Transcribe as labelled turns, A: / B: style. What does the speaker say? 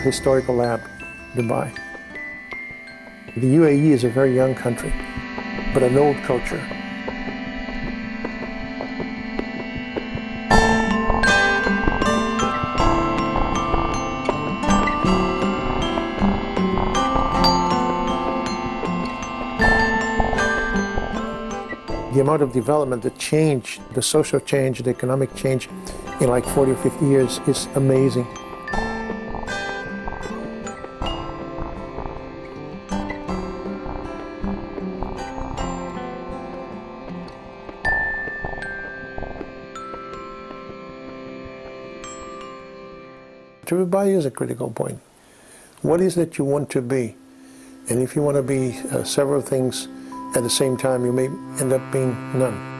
A: historical lab, Dubai. The UAE is a very young country, but an old culture. The amount of development, the change, the social change, the economic change in like 40 or 50 years is amazing. Everybody is a critical point. What is that you want to be? And if you want to be several things at the same time, you may end up being none.